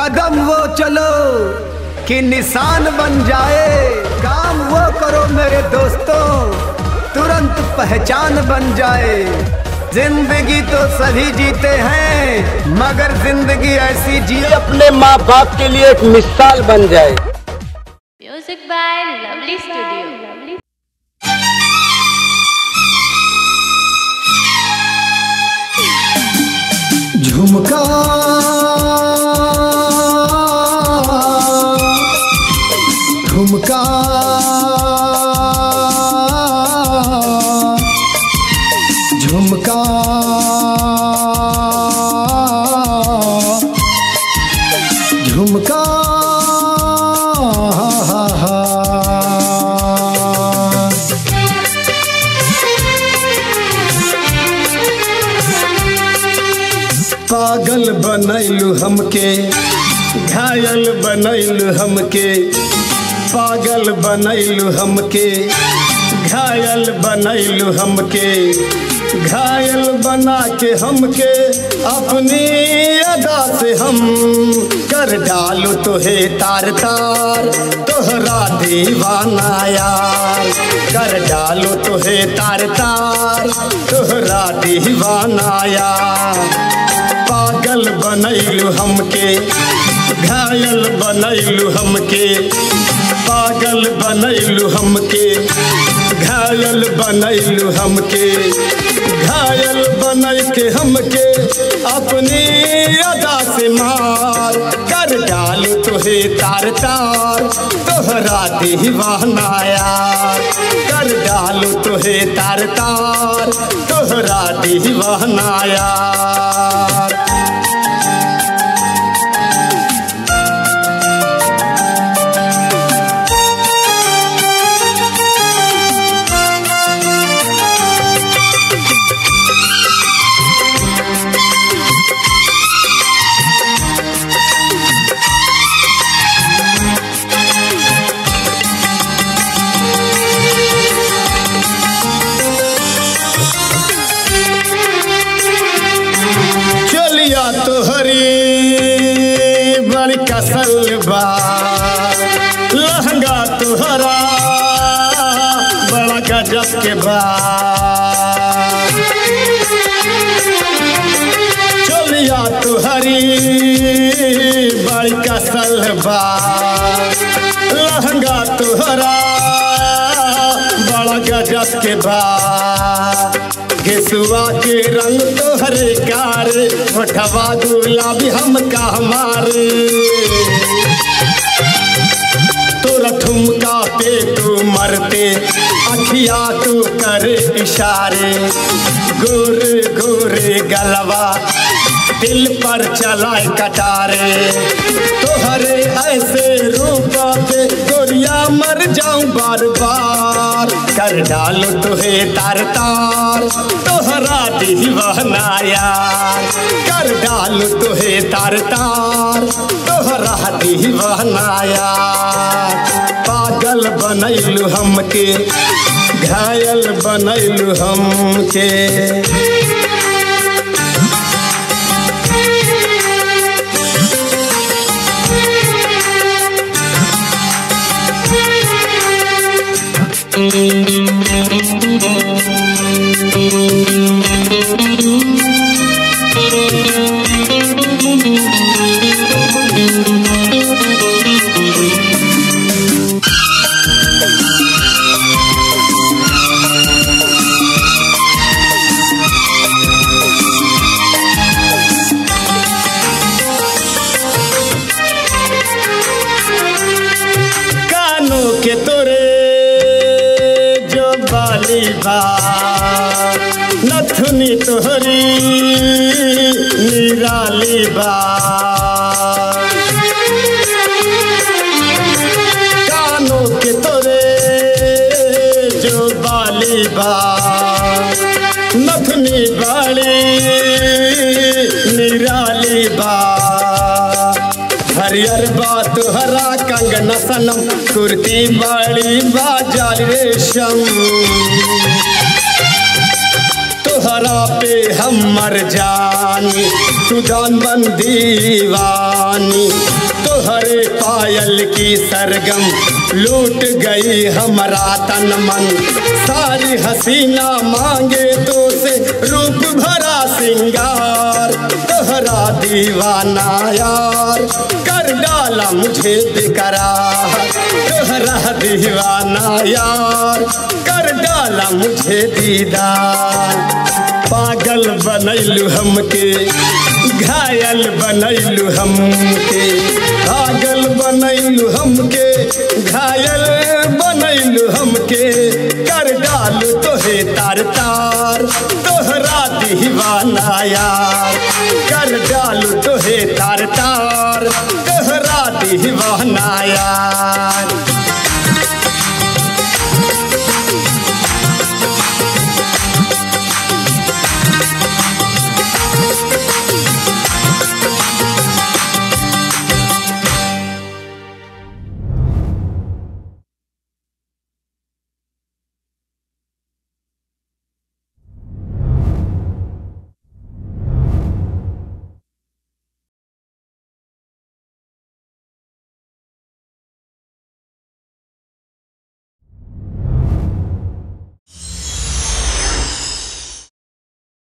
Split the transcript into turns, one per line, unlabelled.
कदम वो चलो कि निशान बन जाए, काम वो करो मेरे दोस्तों तुरंत पहचान बन जाए। जिंदगी तो सभी जीते हैं मगर जिंदगी ऐसी जिए
अपने माँ बाप के लिए एक मिसाल बन जाए।
Music by lovely studio.
झुमका झुमका झुमका झुमका पागल बनैलू हमके, घायल बनैलू हमके, पागल बनैलू हमके, घायल बनैलू हमके, घायल बना के हमके अपनी अदा से हम कर डालू तोहे तार तार तोहरा दीवाना यार, कर डालू तोहे तार तार तोहरा दीवाना यार। पागल बनैलू हमके, घायल बनैलू हमके, पागल बनैलू हमके, घायल बनैलू हमके, घायल बनै के हमके अपनी अदा से मार कर डालू तोहे तार तार तोहरा दीवाना यार, कर डालू तोहे तार तार तोहरा दीवाना यार। बड़ी कसल बा लहंगा तुहरा बड़ा गजब के बा, चोलिया तुहरी बड़ी कसल बा लहंगा तुहरा बड़ा गजब के बा। गेसुआ के रंग तोहरे कारे होठवा गुलाबी हमका हमारे, तोरा ठुमका पे तू मरते अखिया तू करे इशारे, गोरे गोरे गलवा दिल पर चलाए कटारे, तोहरे ऐसे रूप पे गोरिया मर जाऊं बार बार कर डालो तोहे तार तार तोहरा दीवाना यार, कर डालो तोहे तार तार तोहरा दीवाना यार। पागल बनैलू हमके, घायल बनैलू हमके, के तोरे जो बाली बा नथुनी तोहरी निराली बा, कानों के तोरे जो बाली बा नथुनी बाली निराली बा, हरियर बा तुहरा कंगना सनम कुर्ती बड़ी बाजाल रेशम, तुहरा पे हम मर जानी तू जान बन दीवानी,
की सरगम लूट गई हमारा तन मन। सारी हसीना मांगे तो से रूप भरा सिंगार। तोहरा दीवाना यार कर डाला मुझे बेकरार। तोहरा दीवाना यार कर डाला मुझे दीदार। पागल बनैलू हमके घायल बनैलू हमके। पागल बनैलू हमके घायल बनैलू हमके। कर डालू तोहे तार तार तोहरा दीवाना यार। कर डालू तोहे तार तार तोहरा दीवाना यार।